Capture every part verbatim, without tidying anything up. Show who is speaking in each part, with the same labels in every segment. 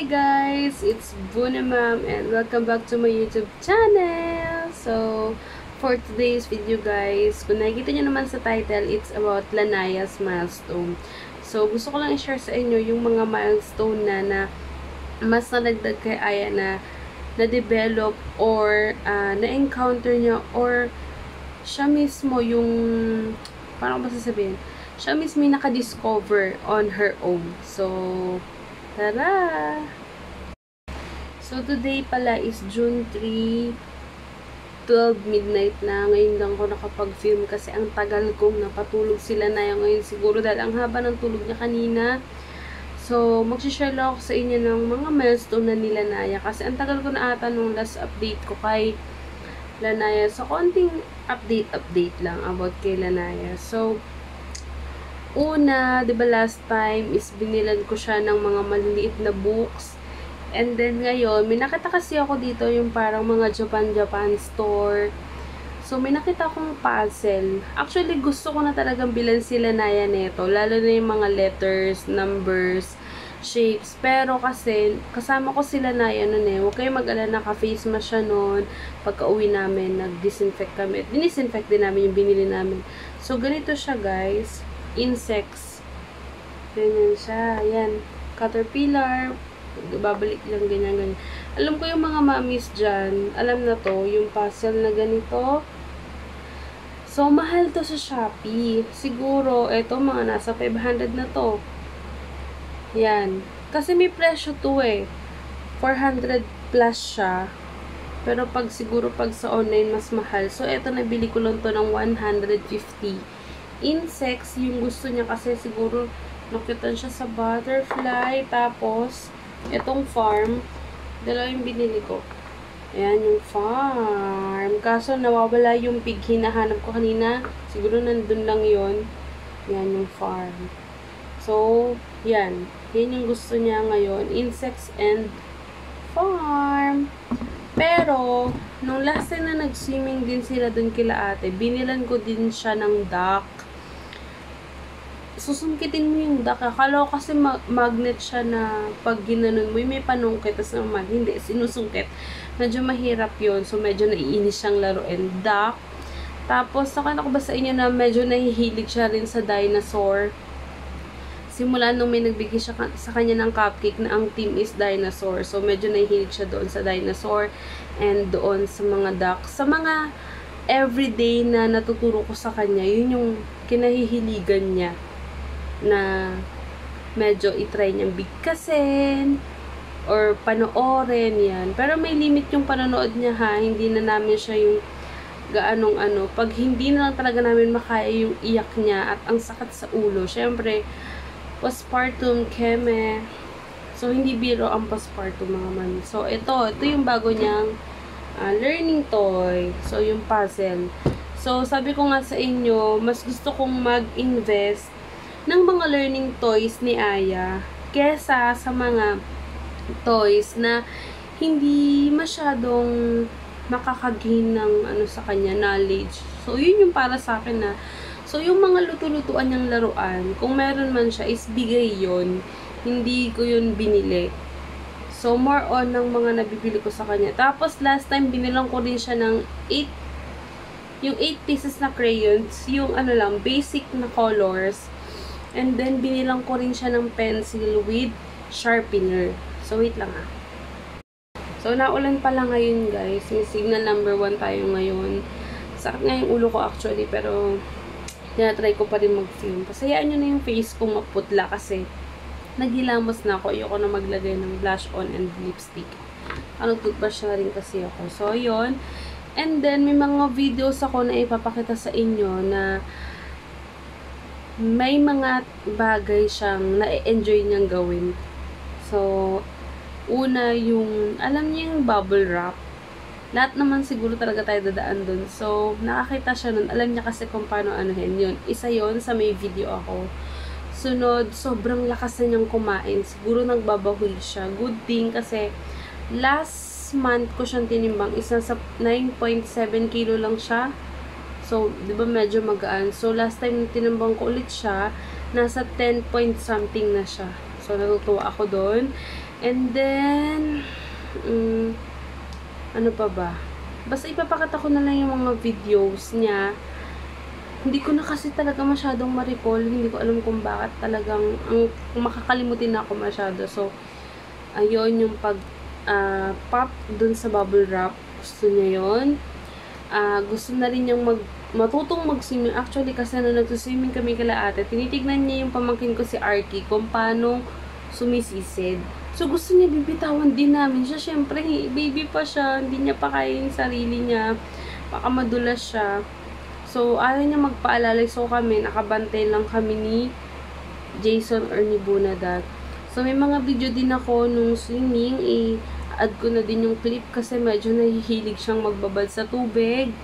Speaker 1: guys, it's Buna Ma'am and welcome back to my YouTube channel. So, for today's video guys, kung nakikita nyo naman sa title, it's about Lanaya's milestone. So, gusto ko lang i-share sa inyo yung mga milestone na na mas nalagdag kay Aya na na-develop or uh, na-encounter niya or siya mismo yung, paano ba sasabihin? Siya mismo yung naka-discover on her own. So, tara! So, today pala is June third, twelve midnight na. Ngayon lang ko nakapag-film kasi ang tagal kong napatulog sila na ngayon. Siguro dahil ang haba ng tulog niya kanina. So, mag-share lang ako sa inyo ng mga milestone na nila Naya. Kasi ang tagal ko na ata nung last update ko kay Lanaya. So, konting update-update lang about kay Lanaya. So, una, di ba last time is binilan ko siya ng mga maliliit na books. And then ngayon, may nakita kasi ako dito yung parang mga Japan-Japan store. So, may nakita akong puzzle. Actually, gusto ko na talagang bilan sila Naya nito. Lalo na yung mga letters, numbers, shapes. Pero kasi, kasama ko sila Naya nun eh. Huwag kayo mag-alala, naka-face mask siya nun. Pagka uwi namin, nag-disinfect kami. Dinisinfect din namin yung binili namin. So, ganito siya guys. Insects. Ganyan siya. Ayan. Caterpillar. Babalik lang ganyan, ganyan. Alam ko yung mga mamis dyan. Alam na to. Yung puzzle na ganito. So, mahal to sa Shopee. Siguro, eto mga nasa five hundred na to. Yan. Kasi may presyo to eh. four hundred plus siya. Pero pag siguro pag sa online mas mahal. So, eto nabili ko lang to ng one hundred fifty. Insects, yung gusto niya kasi siguro nakitan siya sa butterfly. Tapos, itong farm, dalawa yung binili ko. Ayan yung farm. Kaso, nawawala yung pig hinahanap ko kanina. Siguro nandun lang yun. Ayan yung farm. So, yan. Yan yung gusto niya ngayon. Insects and farm. Pero, nung last time na nag-swimming din sila dun kila ate, binilan ko din siya ng duck. Susungkitin mo yung duck. Akala ko kasi ma magnet siya na pag ginanon mo, may panungkit. Tapos naman, hindi, sinusungkit. Medyo mahirap yun. So, medyo naiinis siyang laruin. Duck. Tapos, nakita ko ba sa inyo na medyo nahihilig siya rin sa dinosaur. Simula nung may nagbigay siya sa kanya ng cupcake na ang team is dinosaur. So, medyo nahihilig siya doon sa dinosaur and doon sa mga duck. Sa mga everyday na natuturo ko sa kanya, yun yung kinahihiligan niya na medyo itry niyang bigkasin or panoorin yan. Pero may limit yung panonood niya ha. Hindi na namin siya yung gaanong ano. Pag hindi na lang talaga namin makaya yung iyak niya at ang sakit sa ulo. Syempre, postpartum, keme. So, hindi biro ang postpartum mga mami. So, ito. Ito yung bago niyang uh, learning toy. So, yung puzzle. So, sabi ko nga sa inyo, mas gusto kong mag-invest ng mga learning toys ni Aya kesa sa mga toys na hindi masyadong makakagain ng ano sa kanya, knowledge. So, yun yung para sa akin na so, yung mga luto-lutuan niyang laruan, kung meron man siya, is bigay yun. Hindi ko yun binili. So, more on ng mga nabibili ko sa kanya. Tapos, last time, binilang ko rin siya ng eight yung eight pieces na crayons, yung ano lang, basic na colors. And then, binilang ko rin siya ng pencil with sharpener. So, wait lang ah. So, naulan pala ngayon guys. May signal number one tayo ngayon. Sakit nga yung ulo ko actually, pero tinatry ko pa rin mag-film. Pasayaan nyo na yung face kong maputla kasi naghilamos na ako. Ayoko na maglagay ng blush on and lipstick. Ano, toothbrush na rin kasi ako. So, yun. And then, may mga videos ako na ipapakita sa inyo na may mga bagay siyang na-enjoy niyang gawin. So, una yung, alam niyo yung bubble wrap. Lahat naman siguro talaga tayo dadaan dun. So, nakakita siya nun. Alam niya kasi kung paano anuhin yun. Isa yon sa may video ako. Sunod, sobrang lakas na niyang kumain. Siguro nagbabahoy siya. Good thing kasi last month ko siyang tinimbang. Isa sa nine point seven kilo lang siya. So, di ba medyo magaan. So, last time tinimbang ko ulit siya, nasa ten point something na siya. So, natutuwa ako doon. And then, um, ano pa ba? Basta ipapakita ko na lang yung mga videos niya. Hindi ko na kasi talaga masyadong ma-recall. Hindi ko alam kung bakit talagang ang makakalimutin na ako masyado. So, ayun yung pag uh, pop dun sa bubble wrap. Gusto niya yun. Uh, gusto na rin yung mag, matutong mag-swimming. Actually, kasi na nag-swimming kami kala ate, tinitignan niya yung pamangkin ko si Arky kung paano sumisisid. So, gusto niya bibitawan din namin siya. Siyempre, baby pa siya. Hindi niya pa kaya yung sarili niya. Baka madulas siya. So, ayaw niya magpaalalay. So, kami, nakabantay lang kami ni Jason or ni Bunadag. So, may mga video din ako nung swimming. I-add ko na din yung clip kasi medyo nahihilig siyang magbabad sa tubig.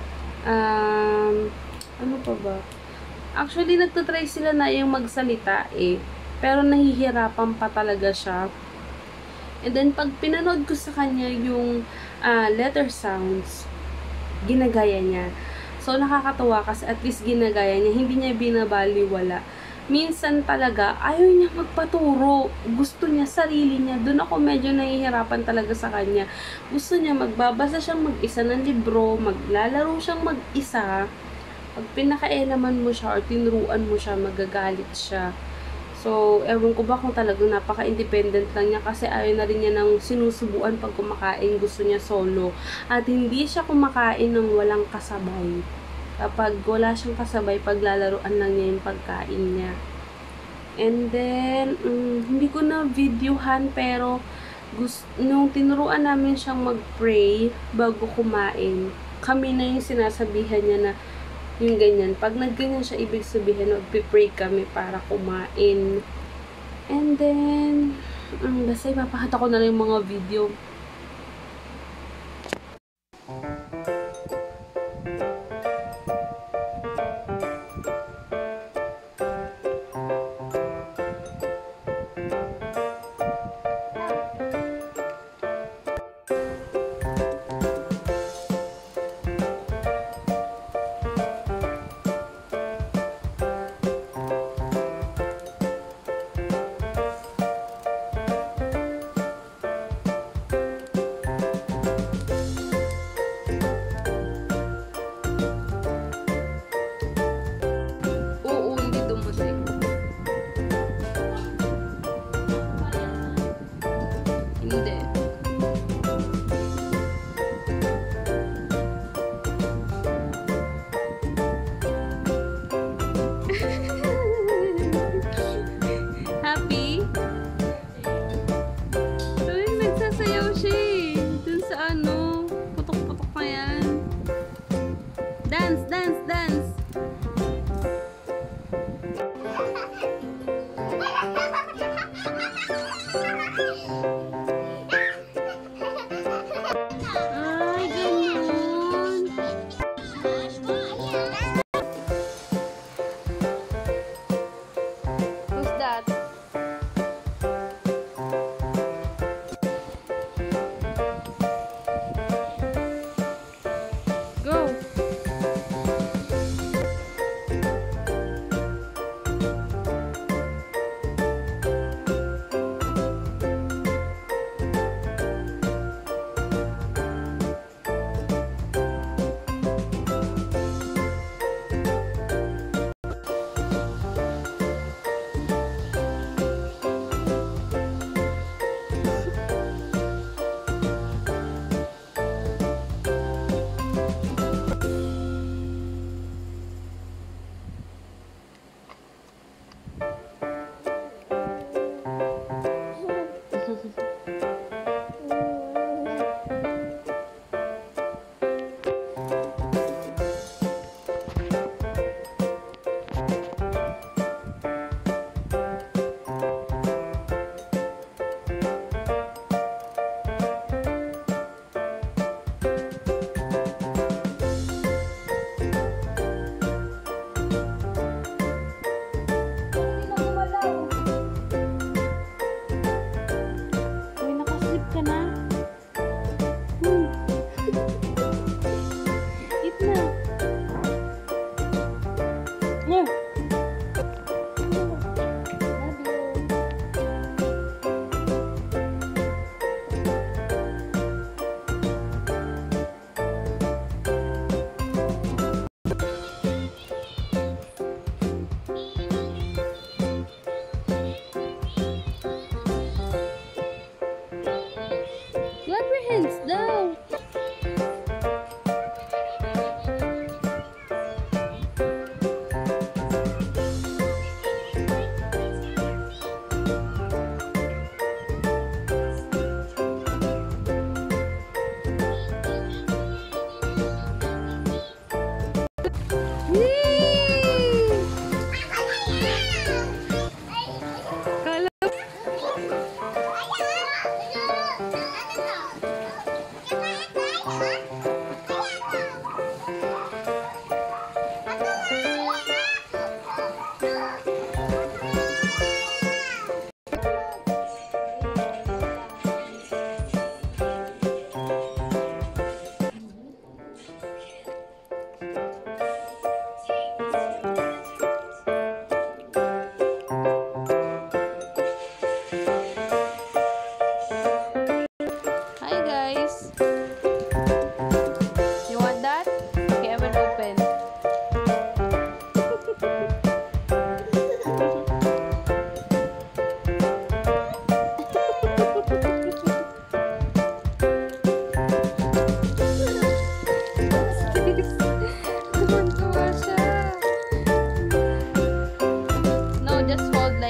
Speaker 1: Um, ano pa ba? Actually, nagtatry sila na yung magsalita eh. Pero nahihirapan pa talaga siya. And then, pag pinanood ko sa kanya yung uh, letter sounds, ginagaya niya. So, nakakatawa kasi at least ginagaya niya. Hindi niya binabaliwala. Minsan talaga, ayaw niya magpaturo. Gusto niya, sarili niya. Doon ako medyo nahihirapan talaga sa kanya. Gusto niya, magbabasa siyang mag-isa ng libro, maglalaro siyang mag-isa. Pag pinakaelaman mo siya or tinuruan mo siya, magagalit siya. So, ewan ko ba kung talagang napaka-independent lang niya kasi ayaw na rin niya ng sinusubuan pag kumakain. Gusto niya solo. At hindi siya kumakain ng walang kasabay. Kapag wala siyang kasabay, paglalaruan lang niya yung pagkain niya. And then, um, hindi ko na videohan pero gusto, nung tinuruan namin siyang mag-pray bago kumain, kami na yung sinasabihan niya na yung ganyan. Pag nagganyan siya, ibig sabihin, magpipray kami para kumain. And then, um, basta ipapakita ko na lang yung mga video.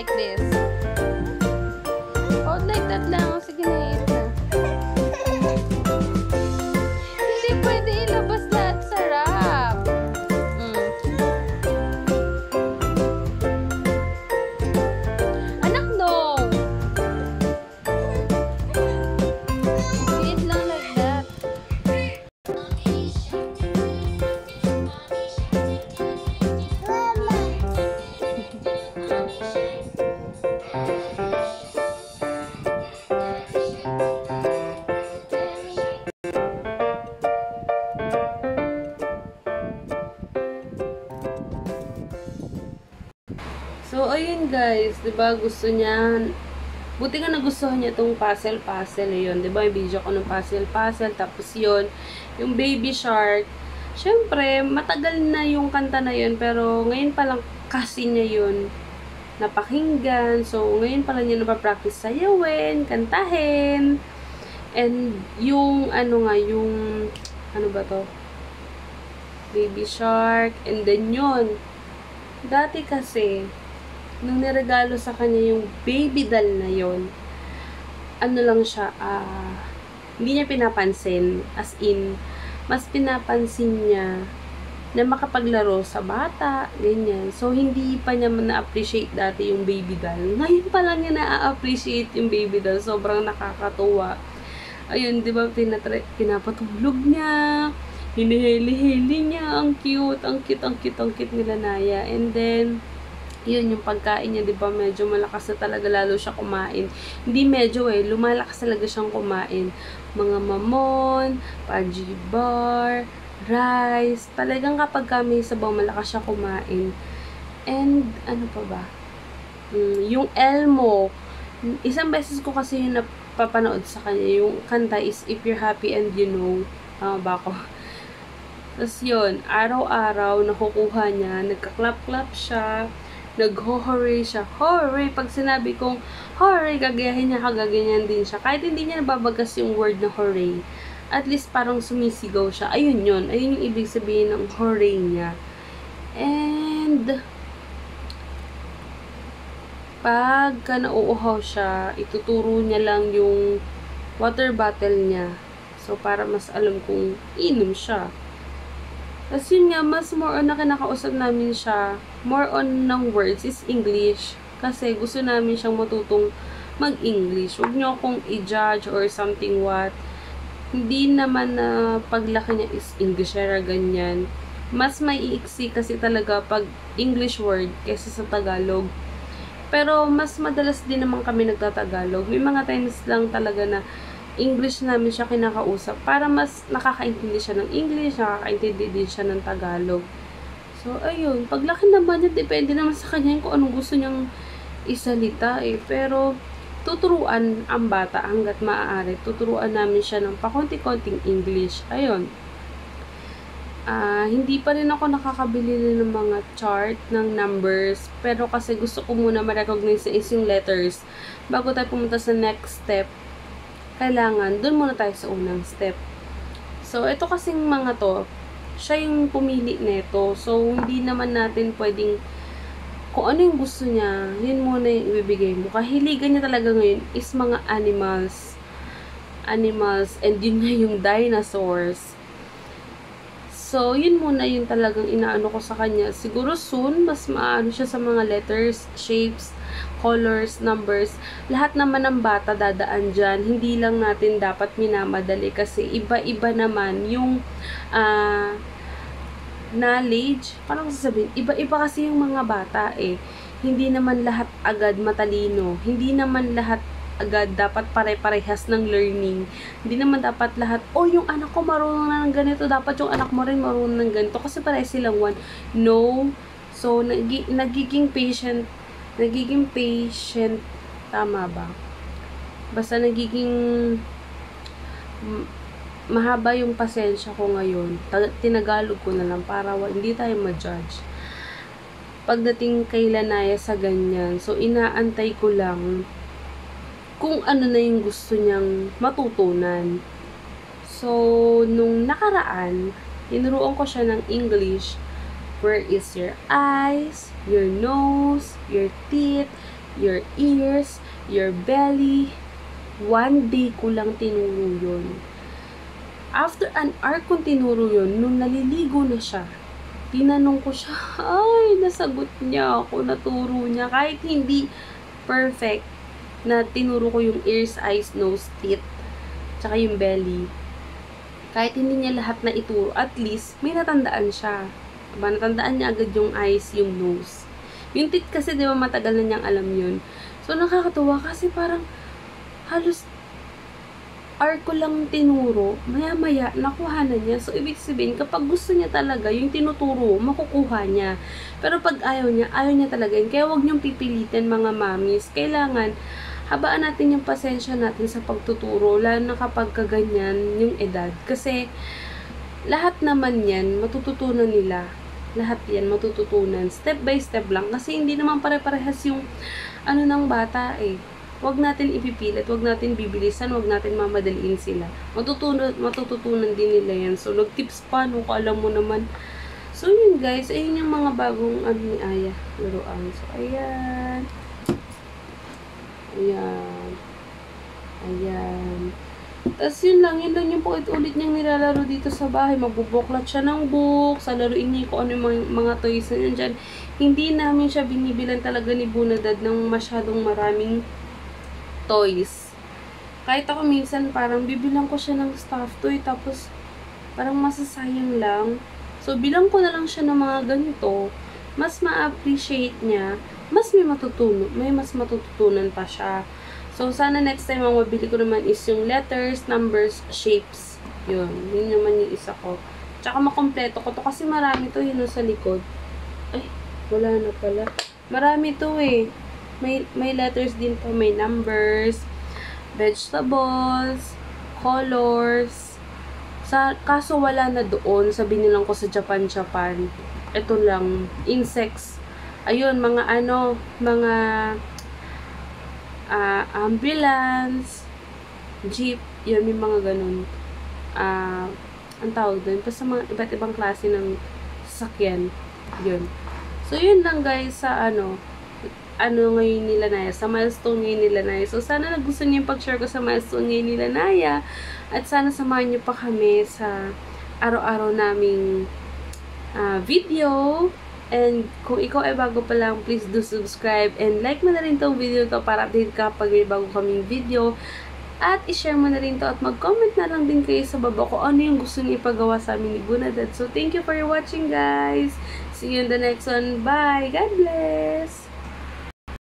Speaker 1: like this. Hold like that lang. Sige na, eat na. Hindi pwede ilabas lahat. Sarap. Mm. Anak, no. Eat lang like that. So, ayun guys, diba gusto niya, buti nga nagustuhan niya itong puzzle-puzzle yun, diba yung video ko ng puzzle-puzzle, tapos yun, yung Baby Shark, syempre, matagal na yung kanta na yun, pero ngayon pa lang kasi niya yun napakinggan, so ngayon pa lang niya napapractice sayawin, kantahin, and yung, ano nga, yung, ano ba to, Baby Shark, and then yun, dati kasi, nung niregalo sa kanya yung baby doll na yon, ano lang siya, ah, uh, hindi niya pinapansin, as in, mas pinapansin niya na makapaglaro sa bata, ganyan. So, hindi pa niya na-appreciate dati yung baby doll. Ngayon pa lang niya na-appreciate yung baby doll. Sobrang nakakatuwa. Ayun, di ba, pinapatulog niya, hinihili-hili niya, ang cute, ang cute, ang cute, ang cute nila Naya. And then, yun, yung pagkain niya, di ba, medyo malakas na talaga lalo siya kumain. Hindi medyo eh, lumalakas talaga siyang kumain. Mga mamon, pajibar, rice, talagang kapag kami sabaw, malakas siya kumain. And, ano pa ba? Hmm, yung Elmo, isang beses ko kasi yung napapanood sa kanya, yung kanta is If You're Happy and You Know, tama ba ako? Tapos yun, araw-araw, nakukuha niya, nagka-clap-clap siya, nag-ho-hooray siya. Hooray! Pag sinabi kong hooray, gagayahin niya, kagaganyan din siya. Kahit hindi niya nababagas yung word na hooray, at least parang sumisigaw siya. Ayun yun. Ayun yung ibig sabihin ng hooray niya. And, pagka nauuhaw siya, ituturo niya lang yung water bottle niya. So, para mas alam kung inom siya. Tapos yun nga, mas more on na kinakausap namin siya, more on ng words is English. Kasi gusto namin siyang matutong mag-English. Huwag niyo akong i-judge or something what. Hindi naman na paglaki niya is English era ganyan. Mas may iiksi kasi talaga pag English word kaysa sa Tagalog. Pero mas madalas din naman kami nagtatagalog. May mga times lang talaga na English namin siya kinakausap para mas nakakaintindi siya ng English, nakakaintindi din siya ng Tagalog. So, ayun. Paglaki naman niya, depende naman sa kanya kung anong gusto niyang isalita eh. Pero, tuturuan ang bata hanggat maaari. Tuturuan namin siya ng pakonti-konting English. Ayun. Uh, hindi pa rin ako nakakabili ng mga chart ng numbers. Pero kasi gusto ko muna ma-recognize na is yung letters. Bago tayo pumunta sa next step, kailangan, dun muna tayo sa unang step. So, ito kasing mga to, siya yung pumili nito. So, hindi naman natin pwedeng, kung ano yung gusto niya, yun muna yung ibibigay mo. Kahiligan niya talaga ngayon is mga animals. Animals, and yun nga yung dinosaurs. So, yun muna yung talagang inaano ko sa kanya. Siguro soon, mas maano siya sa mga letters, shapes, colors, numbers, lahat naman ng bata dadaan dyan. Hindi lang natin dapat minamadali kasi iba-iba naman yung uh, knowledge. Parang sasabihin, iba-iba kasi yung mga bata eh. Hindi naman lahat agad matalino. Hindi naman lahat agad dapat pare-parehas ng learning. Hindi naman dapat lahat, oh, yung anak ko marunong na ng ganito, dapat yung anak mo rin marunong ng ganito kasi pareha silang one. No. So, nag- nagiging patient nagiging patient, tama ba? Basta nagiging mahaba yung pasensya ko ngayon. Tinagalog ko na lang para hindi tayo ma-judge. Pagdating kay Lanaya sa ganyan, so inaantay ko lang kung ano na yung gusto niyang matutunan. So, nung nakaraan, tinuruan ko siya ng English. Where is your eyes, your nose, your teeth, your ears, your belly. One day ko lang tinuro yun. After an hour kong tinuro yun, nung naliligo na siya, tinanong ko siya, ay, nasagot niya ako, naturo niya. Kahit hindi perfect na tinuro ko yung ears, eyes, nose, teeth, tsaka yung belly. Kahit hindi niya lahat na ituro, at least, may natandaan siya. Diba? Natandaan niya agad yung eyes, yung nose. Yung teeth kasi, di ba, matagal na niyang alam yun. So, nakakatuwa kasi parang halos hour ko lang tinuro, maya-maya, nakuha na niya. So, ibig sabihin, kapag gusto niya talaga, yung tinuturo, makukuha niya. Pero pag ayaw niya, ayaw niya talaga yun. Kaya huwag niyong pipilitin, mga mamis. Kailangan, habaan natin yung pasensya natin sa pagtuturo, lalo na kapag kaganyan yung edad. Kasi, lahat naman yan, matututunan nila. Lahat yan, matututunan. Step by step lang. Kasi hindi naman pare-parehas yung, ano ng bata eh. Huwag natin ipipilit, huwag natin bibilisan, huwag natin mamadaliin sila. Matutunan, matututunan din nila yan. So, nag-tips pa, no, alam mo naman. So, yun guys, ayun yung mga bagong, ano ni Aya, laruan. So, ayan. Ayan. Ayan. Tapos, yun lang, yun lang yung paulit-ulit niyang nilalaro dito sa bahay. Magbubuklat siya ng book, sa laruin niya kung ano yung mga, mga toys na yun dyan. Hindi namin siya binibilan talaga ni Bunadad ng masyadong maraming toys. Kahit ako minsan parang bibilang ko siya ng stuffed toy tapos parang masasayang lang. So, bilang ko na lang siya ng mga ganito, mas ma-appreciate niya, mas may matutunan, may mas matututunan pa siya. So, sana next time ang mabili ko naman is yung letters, numbers, shapes. Yun. Yun naman yung isa ko. Tsaka makompleto ko to kasi marami to yun sa likod. Ay, wala na pala. Marami to eh. May, may letters din po, may numbers, vegetables, colors. Sa, kaso wala na doon, sa binilang ko sa Japan, Japan. Ito lang, insects. Ayun, mga ano, mga uh, ambulance, jeep, yun, may mga ganun. Uh, ang tawag doon, basta mga iba't ibang klase ng sasakyan. Yun. So, yun lang guys sa ano, ano ngayon nila Naya, sa milestone ngayon nila Naya. So, sana nagustuhan niyo yung pag-share ko sa milestone ngayon nila Naya. At sana samahan niyo pa kami sa araw-araw naming uh, video. And kung ikaw ay bago pa lang, please do subscribe. And like mo na rin tong video to para update ka pag may bago kaming video. At i-share mo na rin to at mag-comment na lang din kayo sa baba kung ano yung gusto niyo ipagawa sa amin ni Bunadad. So, thank you for watching guys. See you in the next one. Bye! God bless!